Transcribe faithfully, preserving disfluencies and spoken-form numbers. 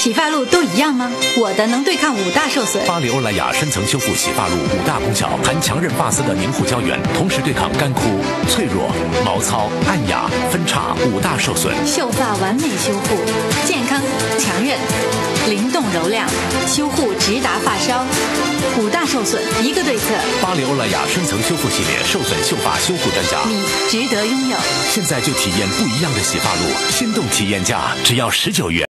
洗发露都一样吗？我的能对抗五大受损。 巴黎欧莱雅深层修复洗发露五大功效，含强韧发丝的凝护胶原，同时对抗干枯、脆弱、毛糙、暗哑、分叉五大受损。 秀发完美修复，健康、强韧、灵动柔亮，修护直达发梢。五大受损一个对策。 巴黎欧莱雅深层修复系列，受损秀发修复专家， 你值得拥有。 现在就体验不一样的洗发露，心动体验价只要十九元。